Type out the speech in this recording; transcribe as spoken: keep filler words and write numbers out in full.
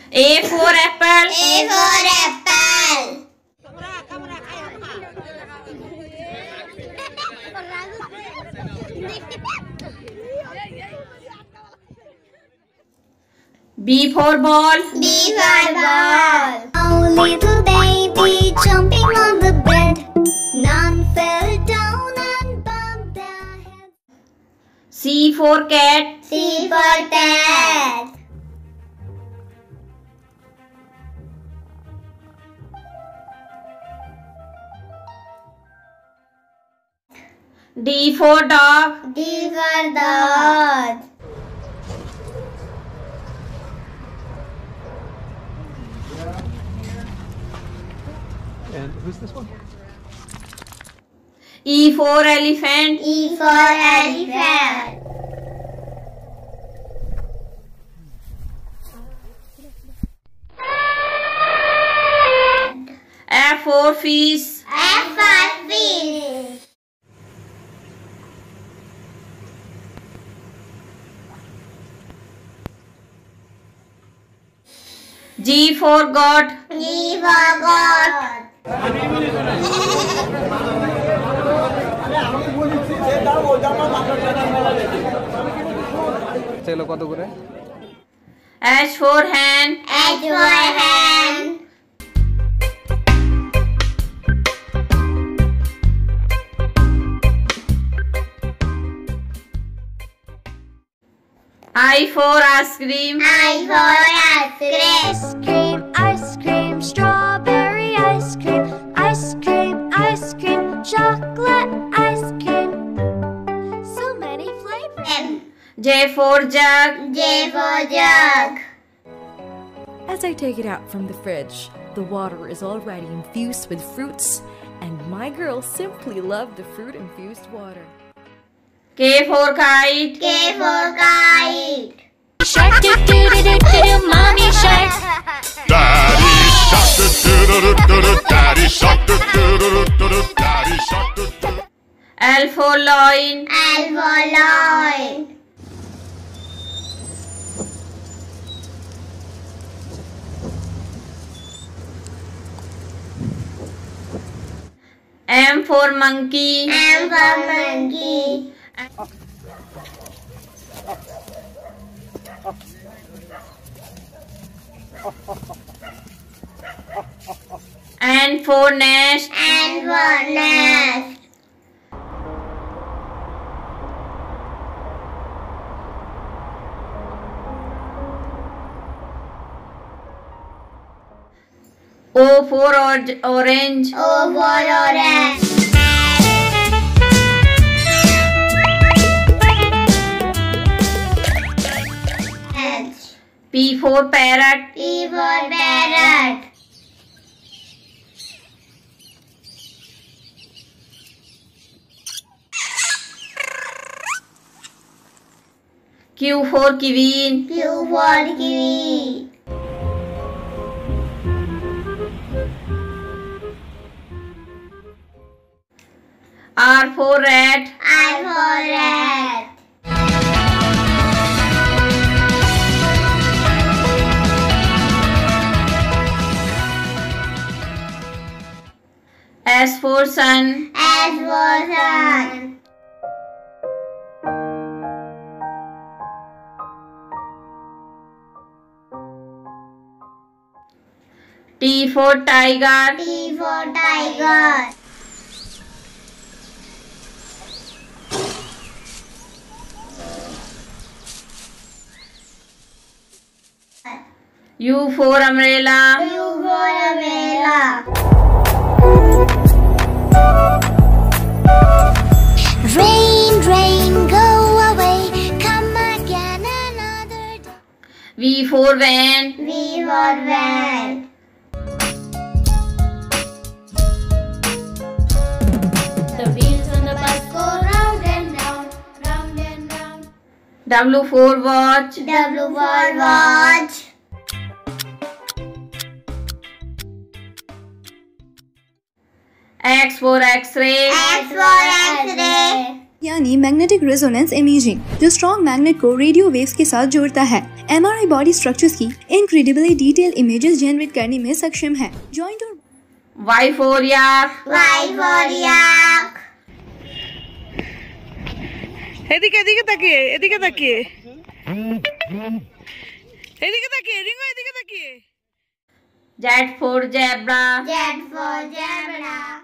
A for apple. A for apple. B for ball. B for ball. Oh, little baby jumping on the bed. None fell down and bumped their heads. C for cat. C for cat. D for dog. D for dog. And who's this one? E for elephant. E for elephant. F for fish. F for fish. G for goat. G for goat. चलो कत करे H for hen. H for hen. I for ice cream. I for ice cream. Ice cream, ice cream, strawberry ice cream, ice cream, ice cream, chocolate ice cream. So many flavors. M. J for jug. J for jug. As I take it out from the fridge, the water is already infused with fruits, and my girls simply love the fruit-infused water. K for kite. K for kite. Shark doo doo doo doo doo doo, mommy shark. Daddy shark doo doo doo doo doo, daddy shark doo doo doo doo doo, daddy shark doo doo. L for loin. L for loin. M for monkey. M for monkey. N for nest. N for nest. O for or- orange. O for orange. H. P for parrot. P for parrot. Q for queen. Q for kiwi. R for rat. R for rat. S for sun. S for sun. T for tiger. T for tiger. U for umbrella. U for umbrella. Rain, rain, go away. Come again another day. V for van. V for van. The wheels on the bus go round and round, round and round. W for watch. W for watch. X for X-ray. X for X-ray. यानी magnetic resonance imaging, जो strong magnet को radio waves के साथ जोड़ता है। MRI body structures की incredibly detail images generate करने में सक्षम है। जॉइंट और Y for yak. Y for yak. এদিকে এদিকে তাকিয়ে এদিকে তাকিয়ে এদিকে তাকিয়ে রিঙ্গো এদিকে তাকিয়ে Z for zebra. Z for zebra.